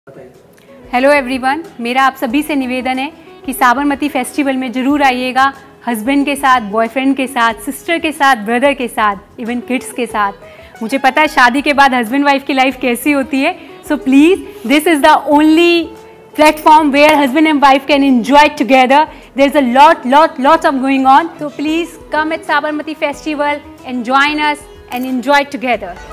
Hello everyone, मेरा आप सभी से निवेदन है कि साबरमती फेस्टिवल में ज़रूर आइएगा। हस्बैंड के साथ, बॉयफ्रेंड के साथ, सिस्टर के साथ, ब्रदर के साथ, इवन किड्स के साथ। मुझे पता है शादी के बाद हस्बैंड वाइफ की लाइफ कैसी होती है। So please, this is the only platform where husband and wife can enjoy together. There's a lot of going on. So please come at Sabarmati Festival and join us and enjoy together.